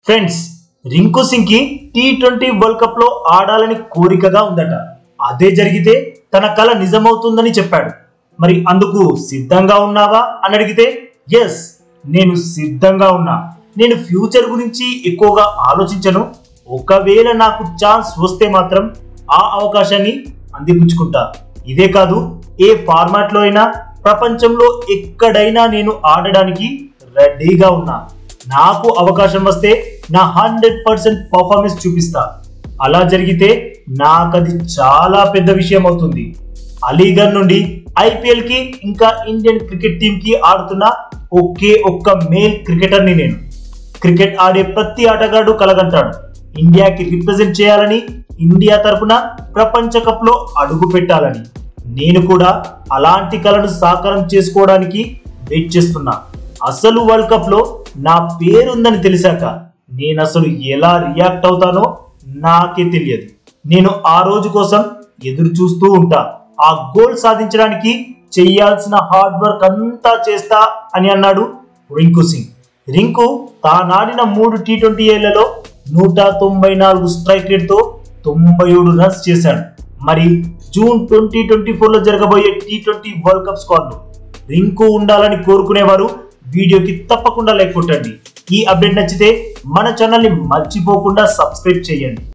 Friends, Rinku Singh కి T20 world cup లో ఆడాలని కోరికగా ఉందట. అదే జరిగితే తన కల నిజమవుతుందని చెప్పాడు. మరి అందుకు సిద్ధంగా ఉన్నావా అని అడిగితే ఎస్, నేను సిద్ధంగా ఉన్నా. నేను ఫ్యూచర్ గురించి ఎక్కువగా ఆలోచించను. ఒకవేళ నాకు ఛాన్స్ వస్తే మాత్రం ఆ అవకాశాన్ని అందిపుచ్చుకుంటా. ఇదే కాదు, ఏ ఫార్మాట్ లో అయినా ప్రపంచంలో ఎక్కడైనా నేను ఆడడానికి రెడీగా ఉన్నా. నాకు అవకాశం వస్తే నా 100% పర్ఫార్మెన్స్ చూపిస్తా. అలా జరిగితే నాకది చాలా పెద్ద విషయం అవుతుంది. అలీగఢ్ నుండి IPL కి ఇంకా ఇండియన్ క్రికెట్ టీమ్ కి ఆడుతున్న ఒకే ఒక్క మేల్ క్రికెటర్ని నేను. క్రికెట్ ఆడే ప్రతి ఆటగాడు కలగంటాడు ఇండియాకి రిప్రజెంట్ చేయాలని, ఇండియా తరపున ప్రపంచ కప్ లో అడుగు పెట్టాలని. నేను కూడా అలాంటి కలను సాకారం చేసుకోవడానికి వెయిట్ చేస్తున్నా. అసలు వరల్డ్ కప్ లో నా పేరుందని తెలిసాక నేను అసలు ఎలా రియాక్ట్ అవుతానో నాకే తెలియదు. నేను ఆ రోజు కోసం ఎదురు చూస్తూ ఉంటా. ఆ గోల్ సాధించడానికి చేయాల్సిన హార్డ్ వర్క్ అంతా చేస్తా అని అన్నాడు రింకు సింగ్. రింకు తానాడిన 3 T20లలో 194 స్ట్రైక్ రేట్ తో 97 రన్స్ చేశాడు. మరి జూన్ 2024లో జరగబోయే T20 వరల్డ్ కప్ స్క్వాడ్ లో రింకు ఉండాలని కోరుకునేవారు వీడియోకి తప్పకుండా లైక్ కొట్టండి. ఈ అప్డేట్ నచ్చితే మన ఛానల్ ని మర్చిపోకుండా సబ్స్క్రైబ్ చేయండి.